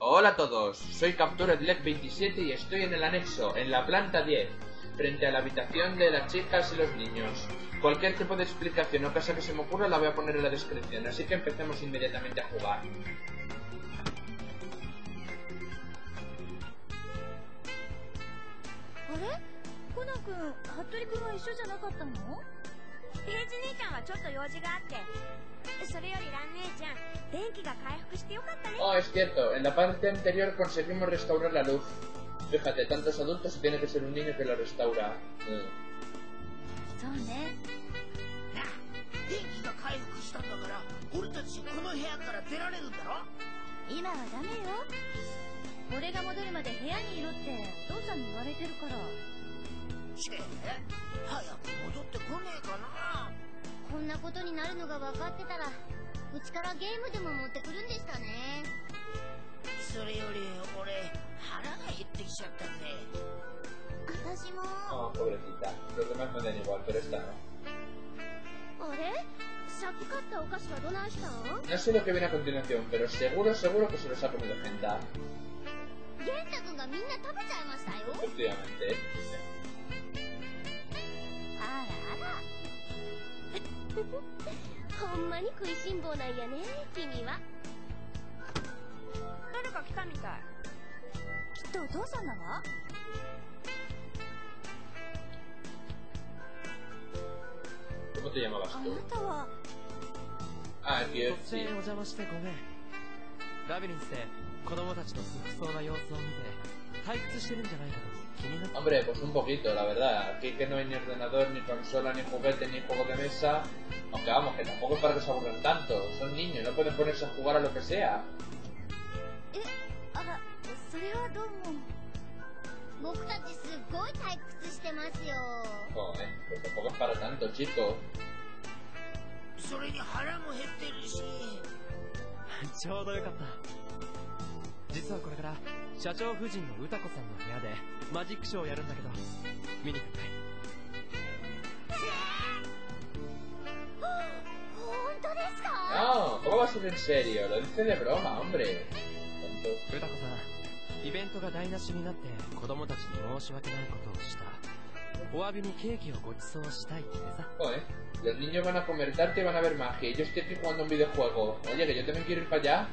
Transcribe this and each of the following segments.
Hola a todos, soy Captured Leg 27 y estoy en el anexo, en la planta 10, frente a la habitación de las chicas y los niños. Cualquier tipo de explicación o cosa que se me ocurra la voy a poner en la descripción, así que empecemos inmediatamente a jugar. Oh, es cierto, en la parte anterior conseguimos restaurar la luz. Fíjate, tantos adultos y tiene que ser un niño que lo restaura. Oh, pobrecita. Los demás me dan igual, pero esta no. No sé lo que viene a continuación, pero seguro que se los ha comido gente. Efectivamente. ¿Cómo te llamabas tú? Ah, tío, sí. Hombre, pues un poquito, la verdad. Aquí que no hay ni ordenador, ni consola, ni juguete, ni juego de mesa. Aunque vamos, que tampoco es para que se aburran tanto. Son niños, no pueden ponerse a jugar a lo que sea. Joder, pues tampoco es para tanto, chico. No, ¿cómo va a ser en serio? Lo dice de broma, hombre. Tonto. Joder, los niños van a comer tarta y van a ver magia. Y yo estoy aquí jugando un videojuego. Oye, que yo también quiero ir para allá.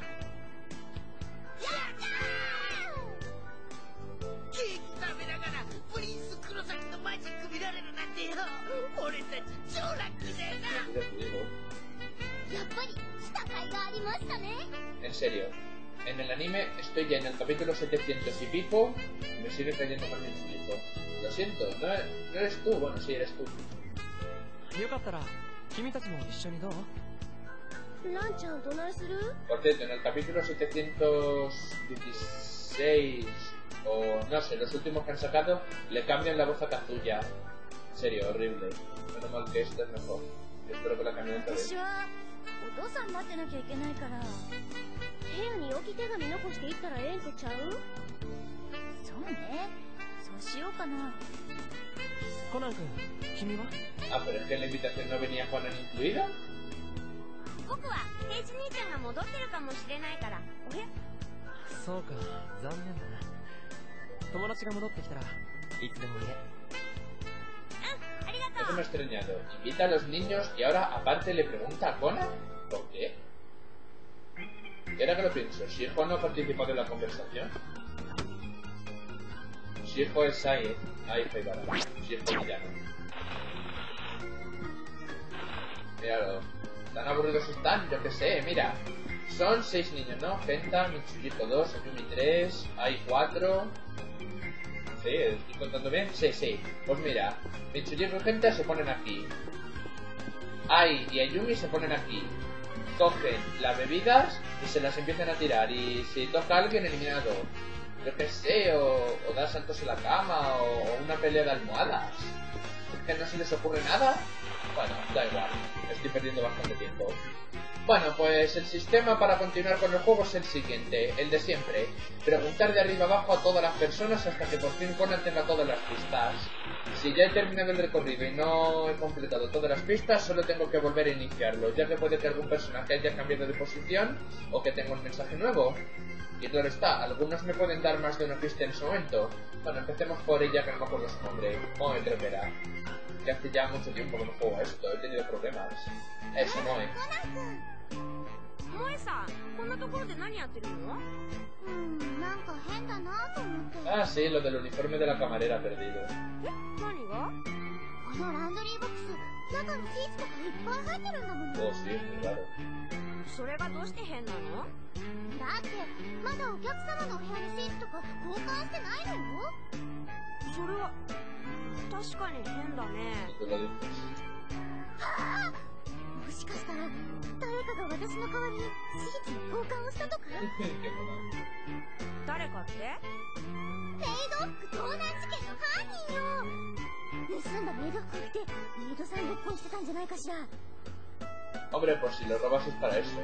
En serio, en el anime estoy ya en el capítulo 700 y pico y me sigue cayendo por mi hijo. Lo siento, no eres tú. Bueno, sí, eres tú. Por cierto, en el capítulo 716 o no sé, los últimos que han sacado, le cambian la voz a Kazuya. En serio, horrible. Menos mal que esto es mejor. Yo espero que la cambien otra vez. Ah, pero es que en la invitación no venía Conan incluido. Eso me ha extrañado. Invita a los niños y ahora aparte le pregunta a Conan. ¿Por qué? Y ahora que lo pienso, si hijo no ha participado en la conversación. Si hijo es Sai, ahí Faibara. Si hijo villano. Míralo. Tan aburridos están, yo que sé, mira. Son 6 niños, ¿no? Genta, Mitsuhiko 2, Ayumi 3, Ai 4. Sí, ¿estoy contando bien? Sí. Pues mira, Mitsuhiko y Genta se ponen aquí. Ai y Ayumi se ponen aquí. Cogen las bebidas y se las empiezan a tirar. Y si toca a alguien, eliminan a 2. Yo que sé, o dar saltos en la cama, o una pelea de almohadas. Es que no se les ocurre nada. Bueno, da igual. Estoy perdiendo bastante tiempo. Bueno, pues el sistema para continuar con el juego es el siguiente, el de siempre. Preguntar de arriba abajo a todas las personas hasta que por fin Conan tenga todas las pistas. Si ya he terminado el recorrido y no he completado todas las pistas, solo tengo que volver a iniciarlo, ya que puede que algún personaje haya cambiado de posición o que tenga un mensaje nuevo. Y claro está, algunos me pueden dar más de una pista en ese momento. Bueno, empecemos por ella, que no me acuerdo su nombre. Moe creo que era. Que hace ya mucho tiempo que no juego a esto, he tenido problemas. Eso, Moe. Ah, sí, lo del uniforme de la camarera perdido. Oh, sí, es muy raro. Tú lo dices. Qué Hombre, pues si lo robas es para eso.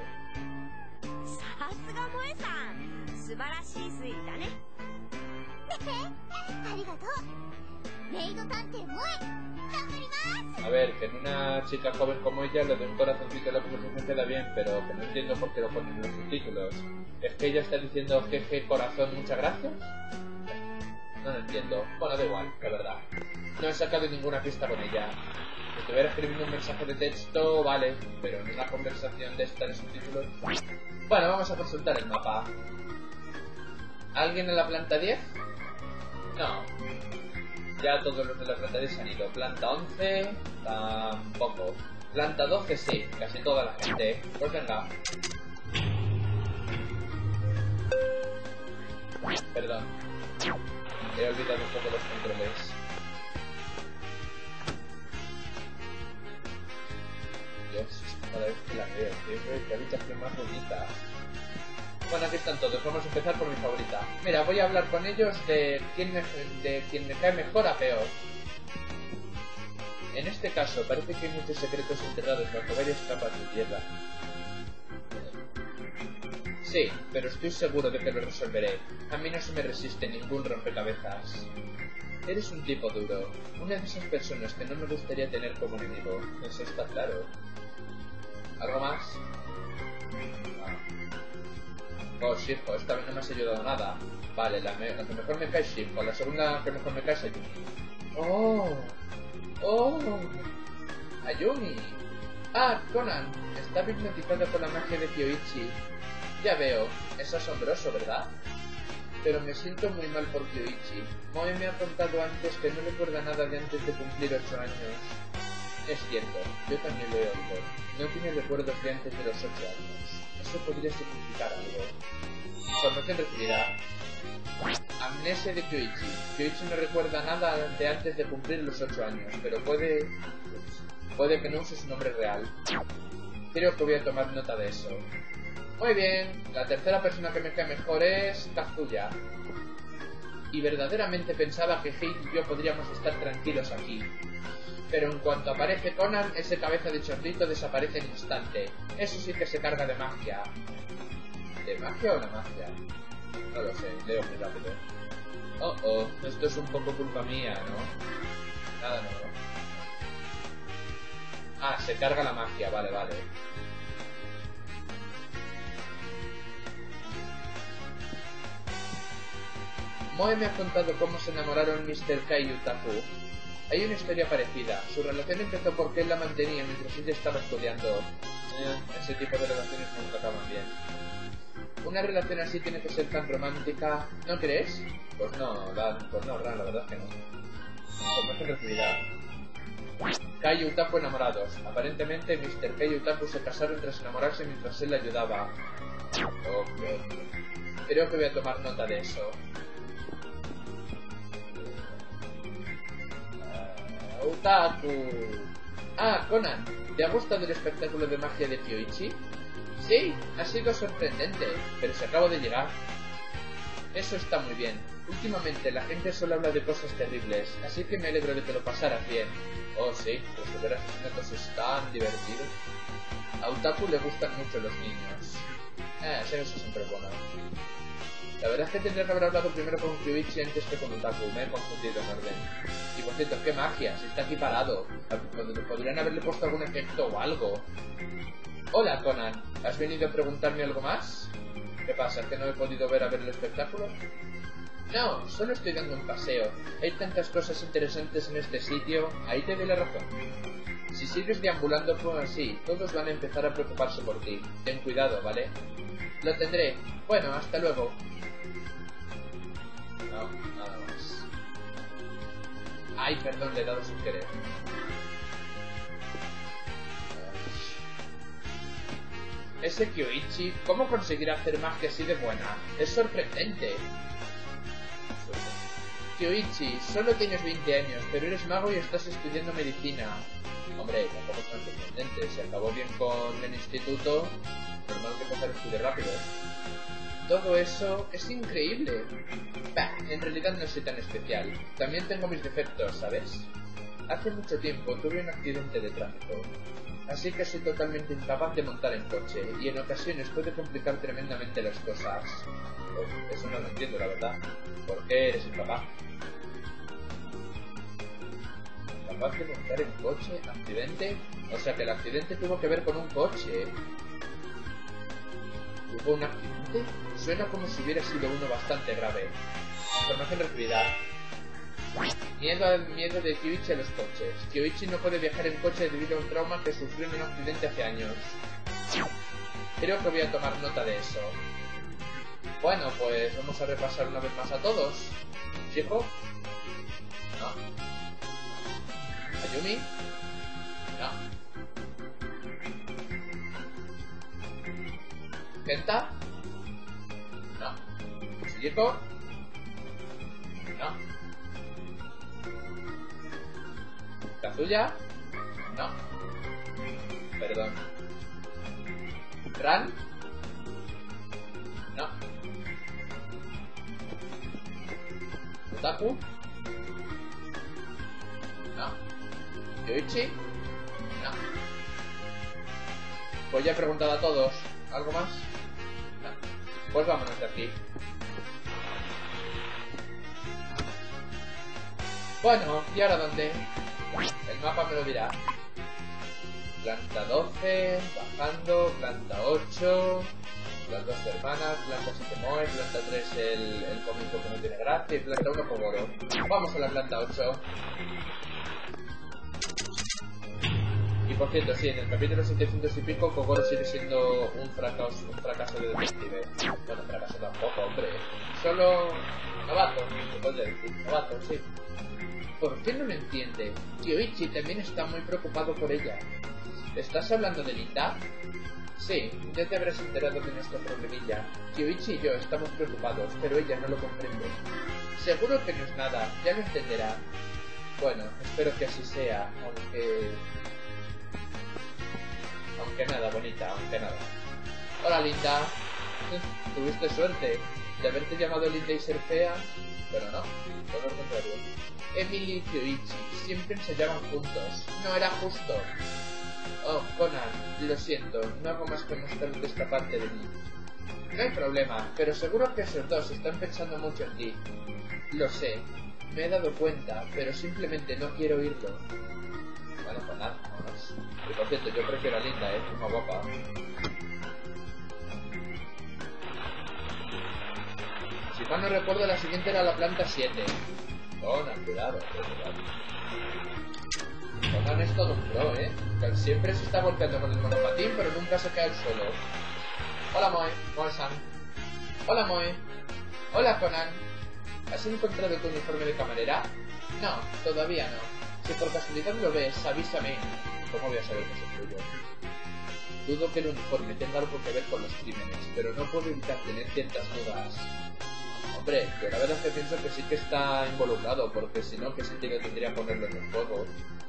A ver, que en una chica joven como ella le doy un corazoncito a la conversación queda bien, pero que no entiendo por qué lo ponen en los subtítulos. ¿Es que ella está diciendo jeje corazón, muchas gracias? No lo entiendo. Bueno, da igual, la verdad. No he sacado ninguna pista con ella. Si estuviera escribiendo un mensaje de texto, vale, pero en una conversación de esta de subtítulos... Bueno, vamos a consultar el mapa. ¿Alguien en la planta 10? No. Ya todos los de la planta 10 se han ido. Planta 11, tampoco. Planta 12 sí, casi toda la gente. Pues venga. Perdón. He olvidado un poco los controles. Dios, cada vez que la veo, qué habitación más bonita. Bueno, aquí están todos. Vamos a empezar por mi favorita. Mira, voy a hablar con ellos de quién me cae mejor a peor. En este caso, parece que hay muchos secretos enterrados bajo varias capas de tierra. Sí, pero estoy seguro de que lo resolveré. A mí no se me resiste ningún rompecabezas. Eres un tipo duro. Una de esas personas que no me gustaría tener como enemigo. Eso está claro. ¿Algo más? Oh, Shifo, esta vez no me has ayudado nada. Vale, la que mejor me cae es Shifo, la segunda que mejor me cae es Ayumi. ¡Oh! ¡Oh! ¡Ayumi! ¡Ah, Conan! Está hipnotizado por la magia de Kyoichi. Ya veo, es asombroso, ¿verdad? Pero me siento muy mal por Kyoichi. Moe me ha contado antes que no recuerda nada de antes de cumplir 8 años. Es cierto, yo también lo he oído. No tiene recuerdos de antes de los 8 años. Eso podría significar algo. Información recibida. Amnesia de Kyoichi. Kyoichi no recuerda nada de antes de cumplir los 8 años, pero puede que no use su nombre real. Creo que voy a tomar nota de eso. Muy bien, la tercera persona que me cae mejor es Kazuya. Y verdaderamente pensaba que Hei y yo podríamos estar tranquilos aquí. Pero en cuanto aparece Conan, ese cabeza de chorrito desaparece en instante. Eso sí que se carga de magia. ¿De magia o no magia? No lo sé, leo muy rápido. Oh, esto es un poco culpa mía, ¿no? Nada nuevo. Ah, se carga la magia, vale. Moe me ha contado cómo se enamoraron Mr. Kai y Utaku. Hay una historia parecida. Su relación empezó porque él la mantenía mientras ella estaba estudiando. Ese tipo de relaciones nunca acaban bien. Una relación así tiene que ser tan romántica, ¿no crees? Pues no, la verdad es que no. Información recibida. Kai y Utaku enamorados. Aparentemente Mr. Kai y Utaku se casaron tras enamorarse mientras él la ayudaba. Ok. Creo que voy a tomar nota de eso. Utaku. Ah, Conan, ¿te ha gustado el espectáculo de magia de Kyoichi? Sí, ha sido sorprendente, pero se acabo de llegar. Eso está muy bien. Últimamente la gente solo habla de cosas terribles, así que me alegro de que lo pasaras bien. Oh sí, resolver asesinatos es tan divertido. A Utaku le gustan mucho los niños. Eso siempre es bueno. La verdad es que tendría que haber hablado primero con Kyoichi antes que con Utaku, me he confundido en orden. Y por cierto, qué magia, si está aquí parado. Podrían haberle puesto algún efecto o algo. Hola, Conan, ¿has venido a preguntarme algo más? ¿Qué pasa, que no he podido ver el espectáculo? No, solo estoy dando un paseo. Hay tantas cosas interesantes en este sitio, ahí te doy la razón. Si sigues deambulando por así, todos van a empezar a preocuparse por ti. Ten cuidado, ¿vale? Lo tendré. Bueno, hasta luego. No, nada más. Ay, perdón, le he dado sin querer. Ese Kyoichi, ¿cómo conseguirá hacer magia así de buena? Es sorprendente. Kyoichi, solo tienes 20 años, pero eres mago y estás estudiando medicina. Hombre, tampoco es tan sorprendente. Si acabó bien con el instituto, normal que empezar a estudiar rápido. Todo eso es increíble. Bah, en realidad no soy tan especial. También tengo mis defectos, ¿sabes? Hace mucho tiempo tuve un accidente de tráfico. Así que soy totalmente incapaz de montar en coche, y en ocasiones puede complicar tremendamente las cosas. Pues eso no lo entiendo, la verdad. ¿Por qué eres incapaz? ¿Capaz de montar en coche? ¿Accidente? O sea que el accidente tuvo que ver con un coche. ¿Hubo un accidente? Suena como si hubiera sido uno bastante grave. Información recibida. Miedo de Kyoichi a los coches. Kyoichi no puede viajar en coche debido a un trauma que sufrió en un accidente hace años. Creo que voy a tomar nota de eso. Bueno, pues vamos a repasar una vez más a todos. ¿Chico? No. ¿Ayumi? No. ¿Kenta? No. ¿Chico? No. ¿Kazuya? No. Perdón. ¿Ran? No. ¿Utaku? No. ¿Kyoichi? No. Pues ya he preguntado a todos. ¿Algo más? No. Pues vámonos de aquí. Bueno, ¿y ahora dónde? El mapa me lo dirá. Planta 12, bajando, planta 8, las dos hermanas, planta 7 Moe, planta 3 el cómico que no tiene gracia y planta 1 Kogoro. Vamos a la planta 8. Y por cierto, sí, en el capítulo 700 y pico Kogoro sigue siendo un fracaso de detective. Bueno, fracaso tampoco, hombre. Solo novato, se puede decir. Novato, sí. ¿Por qué no lo entiende? Kyoichi también está muy preocupado por ella. ¿Estás hablando de Linda? Sí, ya te habrás enterado de nuestro problemilla. Kyoichi y yo estamos preocupados, pero ella no lo comprende. Seguro que no es nada, ya lo entenderá. Bueno, espero que así sea, aunque nada, bonita, aunque nada. Hola, Linda. Tuviste suerte de haberte llamado Linda y ser fea, pero no, todo lo contrario. Emily y Kyoichi siempre ensayaban juntos. No era justo. Oh, Conan, lo siento, no hago más que mostrarte esta parte de mí. No hay problema, pero seguro que esos dos están pensando mucho en ti. Lo sé, me he dado cuenta, pero simplemente no quiero oírlo. Bueno, pues nada, vámonos. Y por cierto, yo prefiero a Linda, es más guapa. Si mal no recuerdo, la siguiente era la planta 7. Conan, cuidado, cuidado. Conan es todo un pro, que siempre se está golpeando con el monopatín, pero nunca se cae al suelo. Hola, Moe. Moe-san. Hola, Moe. Hola, Conan. ¿Has encontrado tu uniforme de camarera? No, todavía no. Si por casualidad lo ves, avísame. ¿Cómo voy a saber que es tuyo? Dudo que el uniforme tenga algo que ver con los crímenes, pero no puedo evitar tener ciertas dudas. Hombre, yo la verdad es que pienso que sí que está involucrado, porque si no, ¿qué sentido tendría ponerlo en el juego?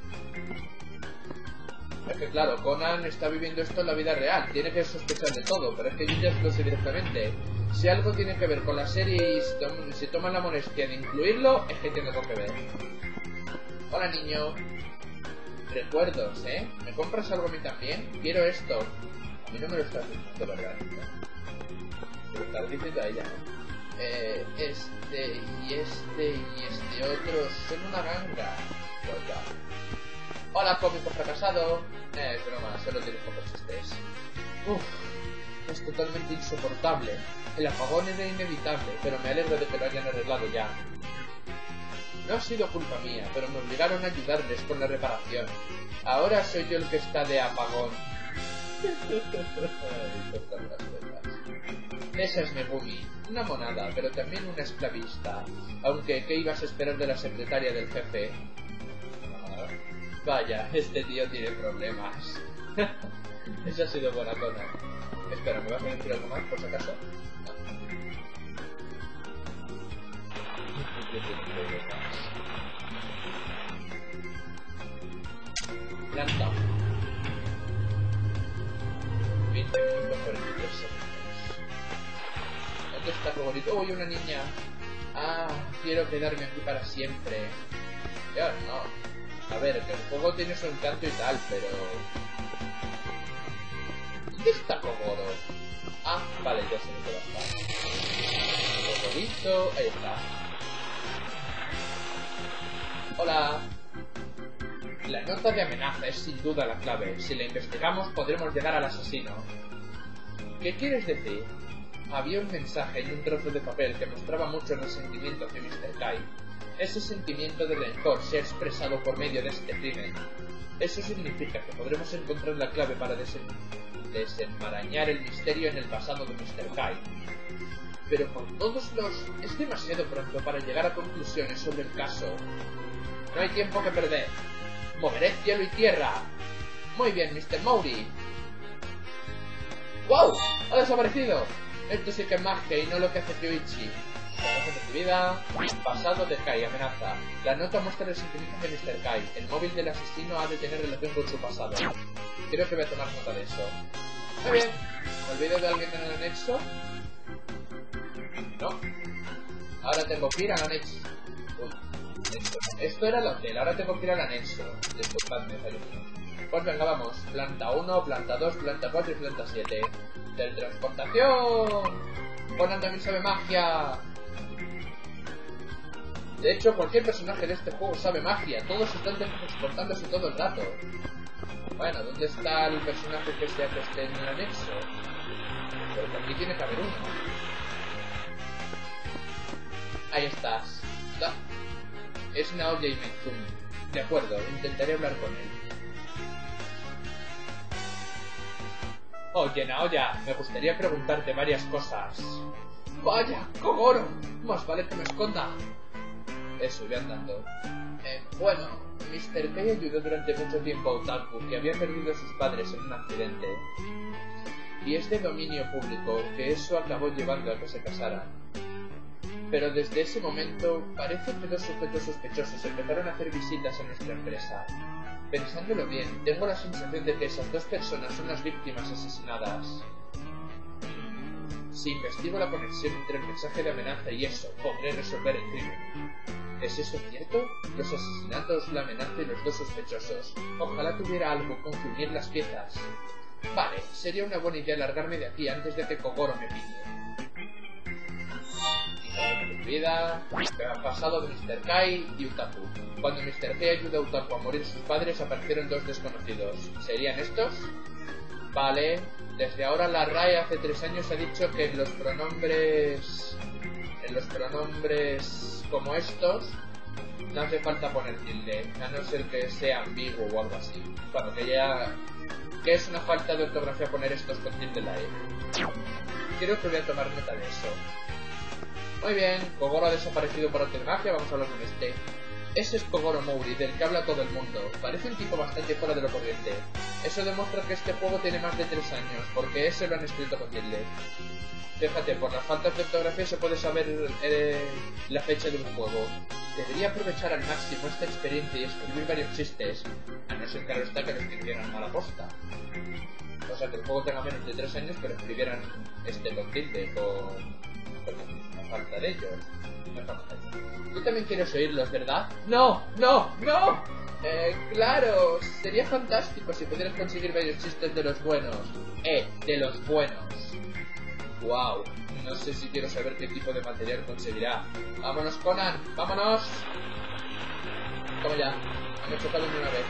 Es que claro, Conan está viviendo esto en la vida real, tiene que sospechar de todo, pero es que yo ya lo sé directamente. Si algo tiene que ver con la serie y si toman la molestia de incluirlo, es que tiene algo que ver. Hola, niño. Recuerdos, ¿eh? ¿Me compras algo a mí también? Quiero esto. A mí no me lo estás diciendo, ¿verdad? Se lo estás diciendo a ella, ¿no? Este y este otro son una ganga. Pues ya. Hola, cómico fracasado. Es broma, solo tienes pocos chistes. Uff, es totalmente insoportable. El apagón era inevitable, pero me alegro de que lo hayan arreglado ya. No ha sido culpa mía, pero me obligaron a ayudarles con la reparación. Ahora soy yo el que está de apagón. Esa es Megumi, una monada, pero también una esclavista. Aunque, ¿qué ibas a esperar de la secretaria del jefe? Vaya, este tío tiene problemas. Esa ha sido buena cona. Espera, ¿me vas a decir algo más, por si acaso? Planta. 20 minutos 43 segundos. ¿Dónde está favorito? ¡Uy, una niña! Ah, quiero quedarme aquí para siempre. Ya, no. A ver, que el juego tiene su encanto y tal, pero... ¿Dónde está Kogoro? Ah, vale, ya sé dónde va a estar. Kogorito, ahí está. Hola. La nota de amenaza es sin duda la clave. Si la investigamos podremos llegar al asesino. ¿Qué quieres decir? Había un mensaje en un trozo de papel que mostraba mucho resentimiento hacia Mr. Kai. Ese sentimiento de rencor se ha expresado por medio de este crimen. Eso significa que podremos encontrar la clave para desenmarañar el misterio en el pasado de Mr. Kai. Pero por todos los... es demasiado pronto para llegar a conclusiones sobre el caso. No hay tiempo que perder. Moveré cielo y tierra. Muy bien, Mr. Mowry. ¡Wow! ¡Ha desaparecido! Esto sí que es magia y no lo que hace Kyoichi. Recibida. Pasado de Kai, amenaza. La nota muestra el sentimiento de Mr. Kai. El móvil del asesino ha de tener relación con su pasado. Creo que voy a tomar nota de eso. Muy bien. ¿Me olvido de alguien en el anexo? No. Ahora tengo que ir al anexo. Esto era el hotel, ahora tengo que ir al anexo. Disculpadme, pues venga, vamos. Planta 1, planta 2, planta 4 y planta 7. ¡Teletransportación! Conan también sabe magia. De hecho, cualquier personaje de este juego sabe magia. Todos están teletransportándose todo el rato. Bueno, ¿dónde está el personaje que sea que esté en el anexo? Porque aquí tiene que haber uno. Ahí estás. No. Es Naoya Imezumi. De acuerdo, intentaré hablar con él. Oye, Naoya, me gustaría preguntarte varias cosas. Vaya, Kogoro, más vale que me esconda. Eso, voy andando. Bueno, Mr. Kai ayudó durante mucho tiempo a Otaku, que había perdido a sus padres en un accidente. Y es de dominio público que eso acabó llevando a que se casaran. Pero desde ese momento, parece que dos sujetos sospechosos empezaron a hacer visitas a nuestra empresa. Pensándolo bien, tengo la sensación de que esas dos personas son las víctimas asesinadas. Si investigo la conexión entre el mensaje de amenaza y eso, podré resolver el crimen. ¿Es eso cierto? Los asesinatos, la amenaza y los dos sospechosos. Ojalá tuviera algo con que unir las piezas. Vale, sería una buena idea largarme de aquí antes de que Kogoro me pille. Vida, pasado de Mr. Kai y Utaku. Cuando Mr. Kai ayudó a Utaku a morir sus padres, aparecieron dos desconocidos. ¿Serían estos? Vale, desde ahora la RAE hace 3 años ha dicho que en los pronombres como estos no hace falta poner tilde, a no ser que sea ambiguo o algo así. Bueno, que es una falta de ortografía poner estos con tilde la E. Creo que voy a tomar nota de eso. Muy bien, Kogoro ha desaparecido por arte de magia, vamos a hablar con este. Ese es Kogoro Mowry, del que habla todo el mundo. Parece un tipo bastante fuera de lo corriente. Eso demuestra que este juego tiene más de 3 años, porque ese lo han escrito con tilde. Fíjate, por las faltas de ortografía se puede saber la fecha de un juego. Debería aprovechar al máximo esta experiencia y escribir varios chistes, a no ser claro está que lo escribieran a la posta. O sea, que el juego tenga menos de 3 años, pero escribieran con tilde, con falta de ellos. Tú también quieres oírlos, ¿verdad? ¡No! ¡No! ¡No! Claro, sería fantástico si pudieras conseguir varios chistes de los buenos. De los buenos. Wow, no sé si quiero saber qué tipo de material conseguirá. ¡Vámonos, Conan! ¡Vámonos! Toma ya, me he chocado en una vez.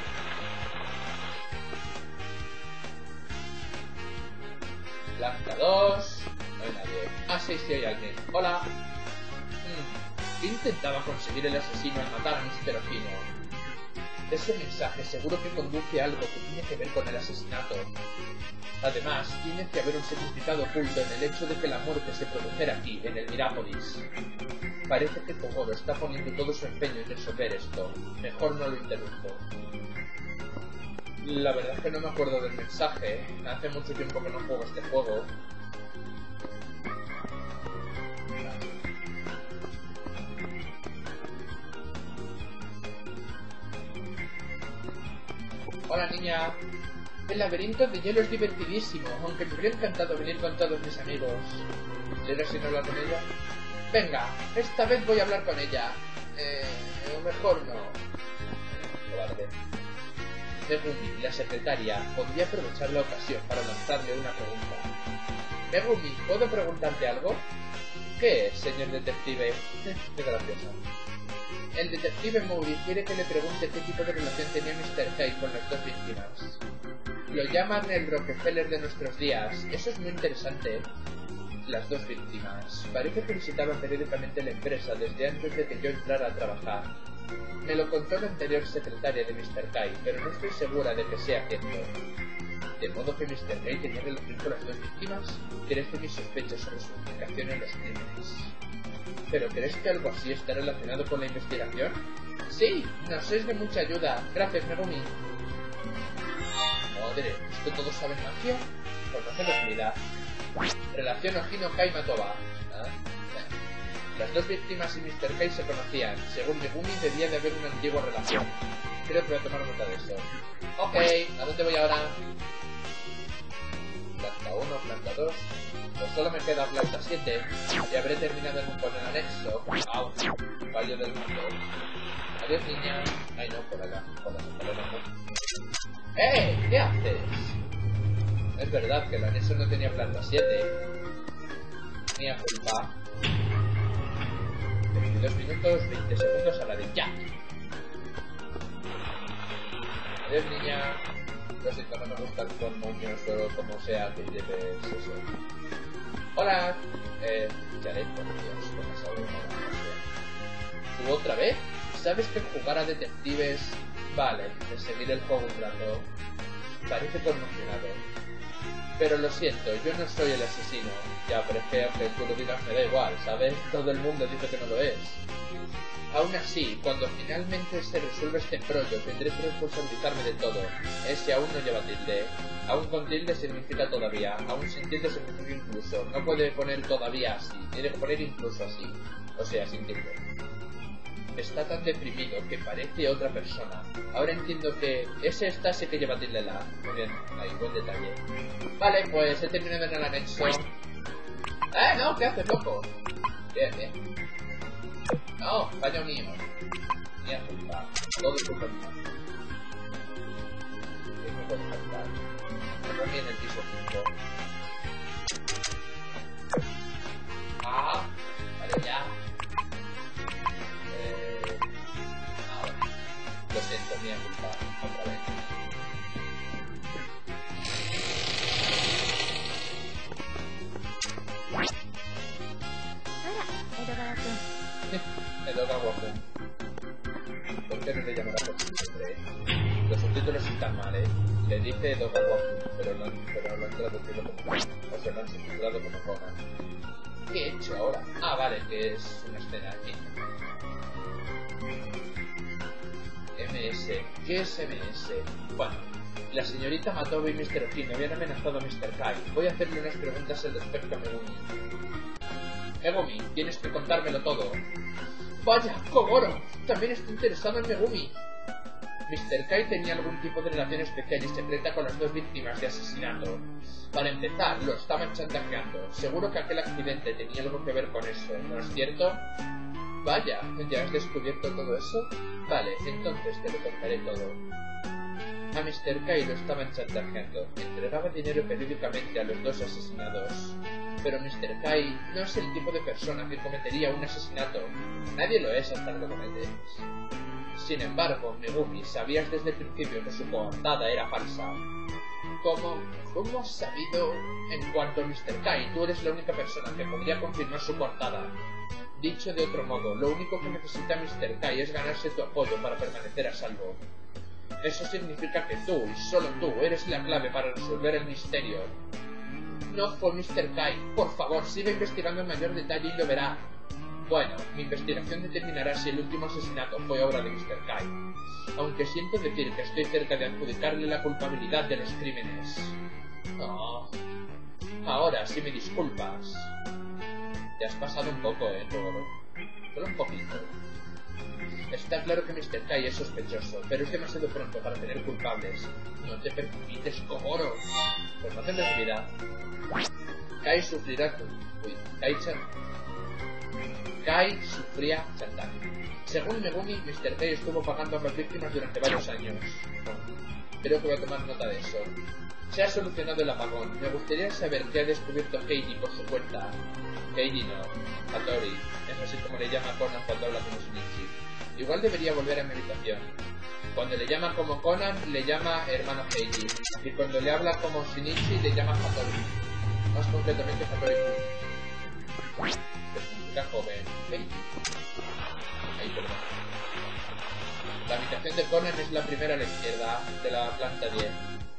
Planta 2. No hay nadie. Ah, sí, sí hay alguien. Hola. ¿Qué intentaba conseguir el asesino al matar a Mr. Okino? Ese mensaje seguro que conduce a algo que tiene que ver con el asesinato. Además, tiene que haber un significado oculto en el hecho de que la muerte se produjera aquí, en el Mirápolis. Parece que Kogoro está poniendo todo su empeño en resolver esto. Mejor no lo interrumpo. La verdad es que no me acuerdo del mensaje. Hace mucho tiempo que no juego este juego. Hola, niña. El laberinto de hielo es divertidísimo, aunque me hubiera encantado venir con todos mis amigos. ¿Quieres ir a hablar con ella? Venga, esta vez voy a hablar con ella. Mejor no. Cobarde. Megumi, la secretaria, podría aprovechar la ocasión para lanzarle una pregunta. Megumi, ¿puedo preguntarte algo? ¿Qué es, señor detective? Qué gracioso. El detective Mowgli quiere que le pregunte qué tipo de relación tenía Mr. Kite con las dos víctimas. Lo llaman el Rockefeller de nuestros días. Eso es muy interesante. Las dos víctimas. Parece que visitaban periódicamente la empresa desde antes de que yo entrara a trabajar. Me lo contó la anterior secretaria de Mr. Kite, pero no estoy segura de que sea cierto. ¿De modo que Mr. Kite tenía relación con las dos víctimas? Crece mis sospechas sobre su implicación en los crímenes. ¿Pero crees que algo así está relacionado con la investigación? Sí, nos es de mucha ayuda. Gracias, Megumi. Madre, ¿esto todo sabe magia? Conoce la utilidad. Relación Okino-Kai Matoba. Las dos víctimas y Mr. Kai se conocían. Según Megumi, debía de haber una antigua relación. Creo que voy a tomar nota de eso. Ok, ¿a dónde voy ahora? Planta 1, planta 2. Pues solo me queda planta 7 y habré terminado con el anexo. ¡Au! Fallo del mundo. Adiós, niña. Ay, no, por acá. Por las escaleras no. ¿Qué haces? Es verdad que el anexo no tenía planta 7. Ni a culpa. 22 minutos, 20 segundos a la de ya. Adiós, niña. Lo siento, no me gustan con moños o como sea que lleves eso. Hola. Ficharé, por Dios, no me sabe nada. ¿Tú otra vez? ¿Sabes que jugar a detectives? Vale, de seguir el juego un rato. Parece conmocionado. Pero lo siento, yo no soy el asesino. Ya, pero es que aunque tú lo digas me da igual, ¿sabes? Todo el mundo dice que no lo es. Aún así, cuando finalmente se resuelva este embrollo, tendré que responsabilizarme de todo. Ese aún no lleva tilde. Aún con tilde significa todavía. Aún sin tilde significa incluso. No puede poner todavía así. Tiene que poner incluso así. O sea, sin tilde. Está tan deprimido que parece otra persona. Ahora entiendo que ese sí que lleva tilde la. Muy bien, ahí, buen detalle. Vale, pues he terminado en el anexo. No, ¿qué haces, loco? Bien, bien. No, fallo mío. Mía culpa. Todo es culpa mía. ¿Qué me puede faltar? No dormí en el piso 5. Vale, ya. Lo siento, mía culpa. Otra vez. Edogawa-kun. ¿Por qué no le llamará por su nombre? Los subtítulos están mal, Le dice Edogawa-kun, pero lo han traducido como... O sea, lo han subtitulado como Conan. ¿Qué he hecho ahora? Vale, que es una escena aquí. MS. ¿Qué es MS? Bueno, la señorita Matoba y Mr. Okino habían amenazado a Mr. Kai. Voy a hacerle unas preguntas al respecto a Megumi. Megumi, tienes que contármelo todo. Vaya, Kogoro, también está interesado en Megumi. Mr. Kai tenía algún tipo de relación especial y secreta con las dos víctimas de asesinato. Para empezar, lo estaban chantajeando. Seguro que aquel accidente tenía algo que ver con eso, ¿no es cierto? Vaya, ¿ya has descubierto todo eso? Vale, entonces te lo contaré todo. A Mr. Kai lo estaban chantajeando. Entregaba dinero periódicamente a los dos asesinados. Pero Mr. Kai no es el tipo de persona que cometería un asesinato. Nadie lo es hasta que lo cometes. Sin embargo, Megumi, sabías desde el principio que su coartada era falsa. ¿Cómo has sabido? En cuanto a Mr. Kai, tú eres la única persona que podría confirmar su coartada. Dicho de otro modo, lo único que necesita Mr. Kai es ganarse tu apoyo para permanecer a salvo. Eso significa que tú, y solo tú, eres la clave para resolver el misterio. No fue Mr. Kai. Por favor, sigue investigando en mayor detalle y lo verá. Bueno, mi investigación determinará si el último asesinato fue obra de Mr. Kai, aunque siento decir que estoy cerca de adjudicarle la culpabilidad de los crímenes. Oh. Ahora, si me disculpas. Te has pasado un poco, Kogoro. Solo un poquito. Está claro que Mr. Kai es sospechoso, pero es demasiado pronto para tener culpables. No te precipites, Kogoro. Pues no tendrás vida. Kai sufrirá... Kai sufría chantaje. Según Megumi, Mr. Kai estuvo pagando a las víctimas durante varios años. Creo que voy a tomar nota de eso. Se ha solucionado el apagón. Me gustaría saber qué ha descubierto Heidi por su cuenta. Heidi no, Hattori. Es así como le llama Conan cuando habla como Shinichi. Igual debería volver a mi habitación. Cuando le llama como Conan, le llama hermano Heidi. Y cuando le habla como Shinichi, le llama Hattori. Más concretamente Hattori. Joven. Heidi. Ahí, perdón. La habitación de Conan es la primera a la izquierda, de la planta 10.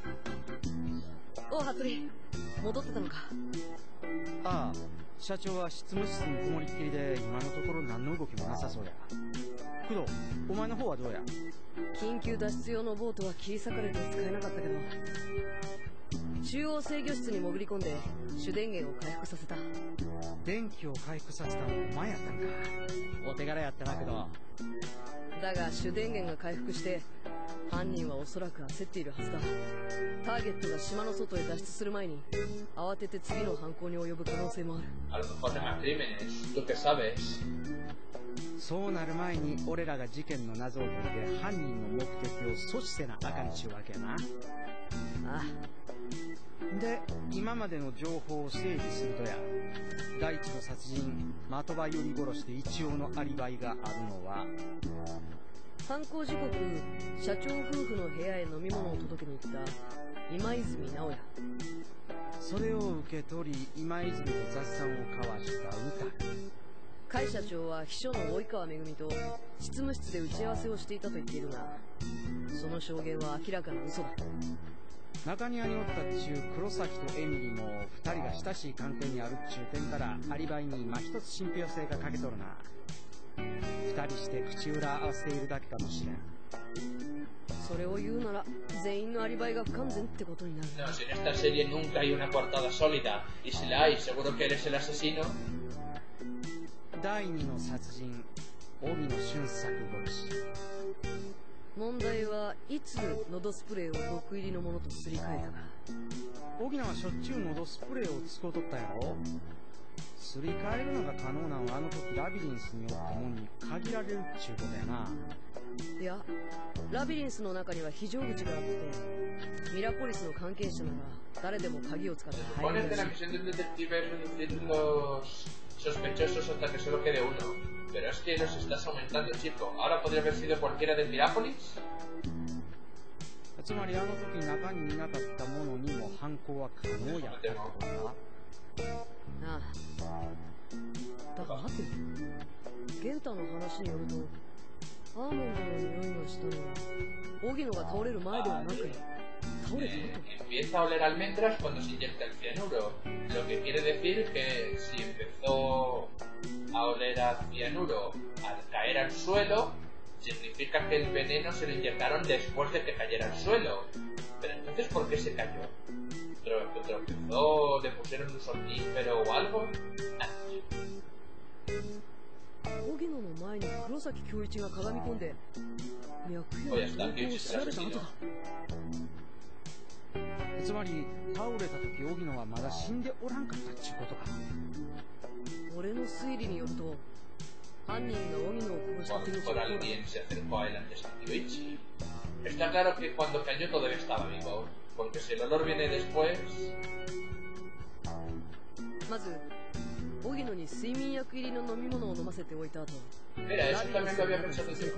Oh, Hattori. ¿戻ってたのか? ああ、社長は執務室にこもりっきりで今のところ何の動きもなさそうや。工藤、お前の方はどうや? 緊急脱出用のボートは切り裂かれて使えなかったけど、中央制御室に潜り込んで主電源を回復させた。 電気を回復させたのお前やったんか。お手柄やったなけど。 だが主電源が回復して犯人はおそらく焦っているはずだ。ターゲットが島の外へ脱出する前に慌てて次の犯行に及ぶ可能性もある。 A lo mejor de más crímenes, ¿tú qué sabes? そうなる前に俺らが事件の謎を解いて犯人の目的を阻止せなあかんちゅうわけやな。 ああ。 で、今までの情報を整理するとや、第一の殺人、的場より殺して一応のアリバイがあるのは、 犯行時刻、社長夫婦の部屋へ飲み物を届けに行った今泉直也。 それを受け取り、今泉と雑談を交わした歌。 甲斐社長は秘書の及川めぐみと執務室で打ち合わせをしていたと言っているが、その証言は明らかな嘘だ。 中庭におったっちゅう黒崎とエミリも二人が親しい関係にあるっちゅう点からアリバイに今一つ信憑性が欠けとるな。二人して口裏合わせているだけかもしれん。 それを言うなら全員のアリバイが不完全ってことになる。 No, si en esta serie nunca hay una coartada sólida, y si la hay, seguro que eres el asesino. 第二の殺人、荻野俊作殺し。 問題はいつ喉スプレーを毒入りのものとすり替えたか。 荻野はしょっちゅう喉スプレーを使うとったやろ。すり替えるのが可能なのはあの時ラビリンスにおったもんに限られるっちゅうことやな。 いや、ラビリンスの中には非常口があってミラポリスの関係者なら誰でも鍵を使って入れるらしい。 Supone que la misión del detective es reducir los sospechosos hasta que solo quede uno. Pero es que los estás aumentando, chico. ¿Ahora podría haber sido cualquiera del Mirápolis? つまりあの時中にいなかったものにも犯行は可能やったってことか。 ああ。だが待てよ。ゲンタの話によるとアーモンドの匂いがしたのは荻野が倒れる前ではなく倒れた後。 Empieza a oler almendras cuando se inyecta el cianuro. Lo que quiere decir que si empezó a oler a cianuro al caer al suelo, significa que el veneno se lo inyectaron después de que cayera al suelo. Pero entonces, ¿por qué se cayó? ¿Tropezó? ¿Le pusieron un somnífero o algo? 荻野の前に崎恭一が鏡込んで脈や動向を調べた後だ。 つまり倒れた時荻野はまだ死んでおらんかったっちゅうことか。 俺の推理によると犯人が荻野を殺した手口 Cuando はこうだ。 alguien se acercó a él antes de Kyoichi. Está claro que cuando cayó todavía estaba vivo, porque si el olor viene después... まず荻野に睡眠薬入りの飲み物を飲ませておいた後、 Mira, eso también lo había pensado yo.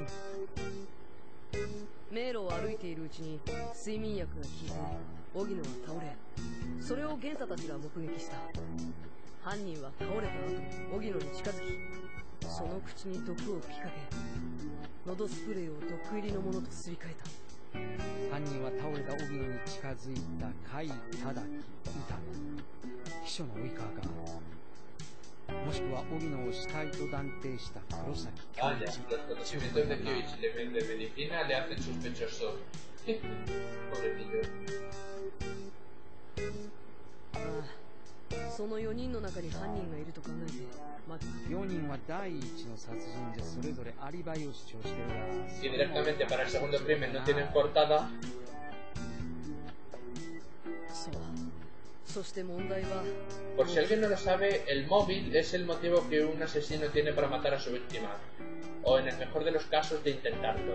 迷路を歩いているうちに睡眠薬が効いて荻野は倒れ、それを玄太たちが目撃した。犯人は倒れた後荻野に近づき、その口に毒を吹きかけ、喉スプレーを毒入りのものとすり替えた。 犯人は倒れた荻野に近づいた甲斐忠歌秘書の及川か、もしくは荻野を死体と断定した黒崎恭 Vaya, 一。 los conocimientos de Kyoichi de medicina le hacen sospechoso. Pobrecillo. ああ、その4人の中に犯人がいると考えて、まず 4人は第一の殺人でそれぞれアリバイを主張してるが、 Si directamente para el segundo crimen no tienen cortada, そう。そして問題は por si alguien no lo sabe, el móvil es el motivo que un asesino tiene para matar a su víctima, o en el mejor de los casos de intentarlo.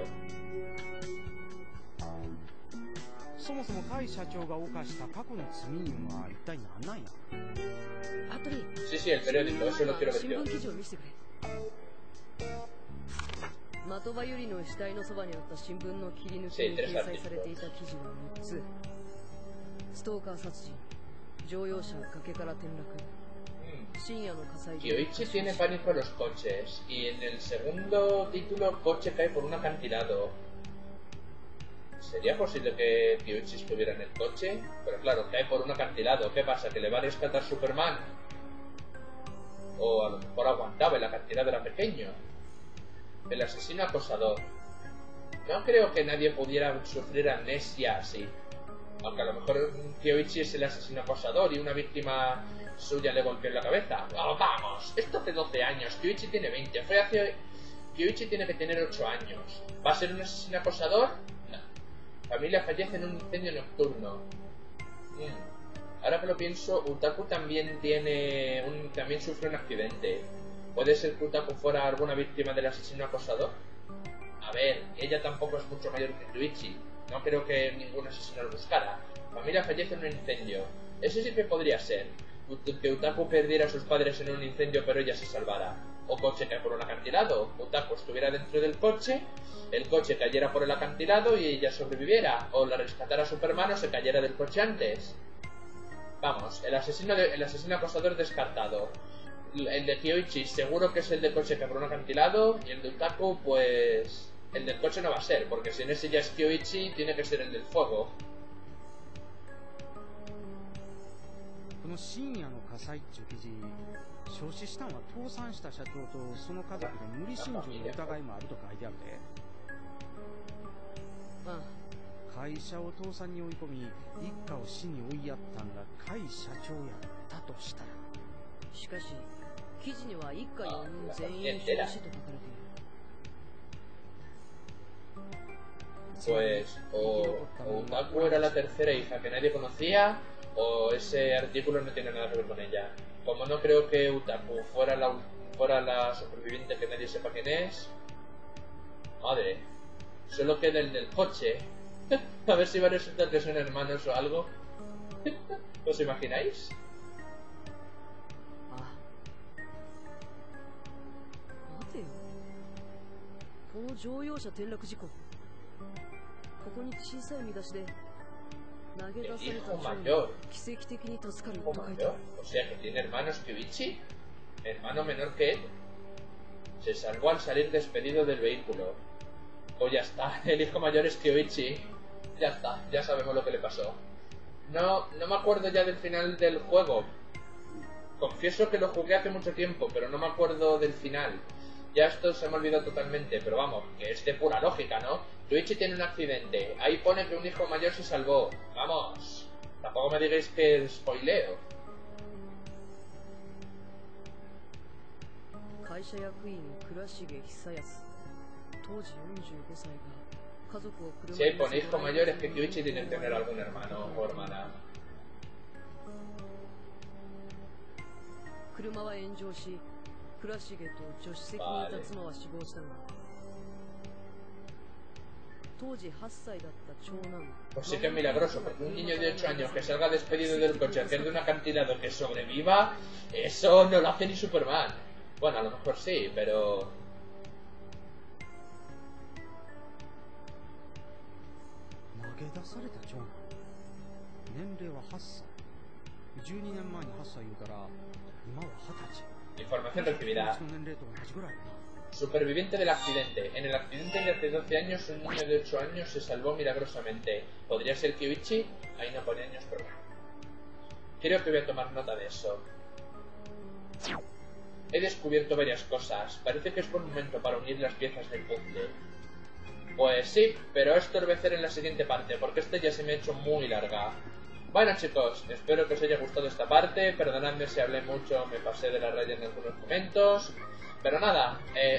そもそも甲斐社長が犯した過去の罪いうのは一体何なんや。 服部、 Sí, sí, el periódico, eso lo quiero ver 新 yo. 聞記事を見せてくれ。的場由里の死体のそばにあった新聞の切り抜きに掲載されていた記事は3つ。ストーカー殺人、乗用車崖から転落、深夜の火災で Kyoichi tiene pánico a los coches, y en el segundo título, coche cae por un acantilado. ¿Sería posible que Kyoichi estuviera en el coche? Pero claro, cae por un acantilado. ¿Qué pasa? ¿Que le va a rescatar Superman? O a lo mejor aguantaba, el acantilado era pequeño. El asesino acosador. No creo que nadie pudiera sufrir amnesia así. Aunque a lo mejor Kyoichi es el asesino acosador y una víctima suya le golpeó en la cabeza. ¡Oh, vamos! Esto hace 12 años. Kyoichi tiene 20. Fue hace... Kyoichi tiene que tener 8 años. ¿Va a ser un asesino acosador? No. Familia fallece en un incendio nocturno. Ahora que lo pienso, Utaku también también sufre un accidente. ¿Puede ser que Utaku fuera alguna víctima del asesino acosador? A ver, ella tampoco es mucho mayor que Kyoichi. No creo que ningún asesino lo buscara. Familia fallece en un incendio. Eso sí que podría ser. Que Utaku perdiera a sus padres en un incendio pero ella se salvara. O coche cae por un acantilado. Utaku estuviera dentro del coche, el coche cayera por el acantilado y ella sobreviviera. O la rescatara Superman o se cayera del coche antes. Vamos, el asesino acosador descartado. El de Kyoichi seguro que es el del coche que cae por un acantilado. Y el de Utaku, pues... el del coche no va a ser, porque si en ese ya es Kyoichi, tiene que ser el del fuego. この深夜の火災っていう記事、焼死したのは倒産した社長とその家族で無理心中の疑いもあると書いてあるで。 ああ、 会社を倒産に追い込み、一家を死に追いやったんが甲斐社長やったとしたら。 しかし記事には一家4人全員焼死と書かれている。 Pues o Utaku era la tercera hija que nadie conocía, o ese artículo no tiene nada que ver con ella. Como no creo que Utaku fuera la superviviente que nadie sepa quién es... Madre, solo queda el del coche. A ver si va a resultar que son hermanos o algo. ¿Os imagináis? ああ、待てよ。この乗用車転落事故、ここに小さい見出しで投げ出された女奇跡的に助かると書いてある。 O sea que tiene hermanos Kyoichi, hermano menor que él. Se salvó al salir despedido del vehículo. Pues ya está, el hijo mayor es Kyoichi. Ya está, ya sabemos lo que le pasó. No me acuerdo ya del final del juego. Confieso que lo jugué hace mucho tiempo, pero no me acuerdo del final. Ya esto se me ha olvidado totalmente, pero vamos, que es de pura lógica, ¿no? Kyoichi tiene un accidente, ahí pone que un hijo mayor se salvó. Vamos, tampoco me digáis que spoileo. 会社役員倉重久康 Si hay un hijo mayor es que Kyuichi tiene que tener algún hermano o hermana. 車は炎上し、倉重と助手席にいた妻は死亡したが、当時8歳だった長男。 Pues sí que es milagroso, porque un niño de 8 años que salga despedido del coche, que de un acantilado, que sobreviva, eso no lo hace ni Superman. Bueno, a lo mejor sí, pero... 投げ出された長男。年齢は8歳。12年前に8歳言うたら、今は20歳。 Información recibida. の年齢と同じぐらいやな。 Superviviente del accidente. En el accidente de hace 12 años, un niño de 8 años se salvó milagrosamente. ¿Podría ser Kyuichi? Ahí no pone años, pero bueno. Creo que voy a tomar nota de eso. He descubierto varias cosas. Parece que es buen momento para unir las piezas del puzzle. Pues sí, pero esto lo voy a hacer en la siguiente parte, porque esta ya se me ha hecho muy larga. Bueno chicos, espero que os haya gustado esta parte. Perdonadme si hablé mucho, me pasé de la raya en algunos momentos. Pero nada,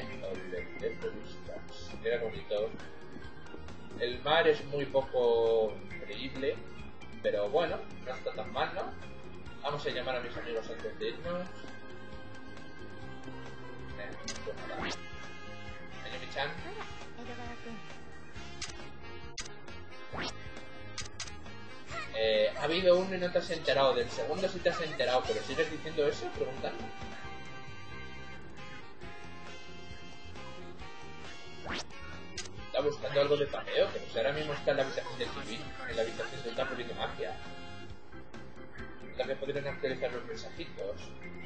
mira bonito. El mar es muy poco creíble, pero bueno, no está tan mal, ¿no? Vamos a llamar a mis amigos antes de irnos. Pues nada. Ayumi-chan. Ha habido uno y no te has enterado. Del segundo sí te has enterado, pero ¿sigues diciendo eso? Preguntando. Está buscando algo de paseo, pero si ahora mismo está en la habitación de TV, en la habitación de está poniendo magia. También podrían actualizar los mensajitos.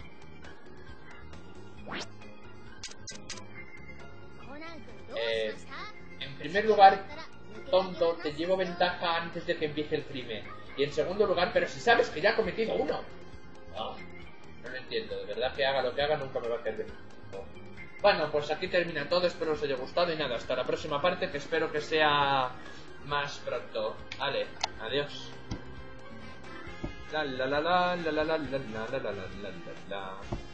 En primer lugar, tonto, te llevo ventaja antes de que empiece el crimen. Y en segundo lugar, pero si sabes que ya he cometido uno. Oh, no lo entiendo, de verdad que haga lo que haga nunca me va a caer bien. Bueno, pues aquí termina todo, espero os haya gustado y nada, hasta la próxima parte que espero que sea más pronto. Vale, adiós. La la la la la la la la la la la la la.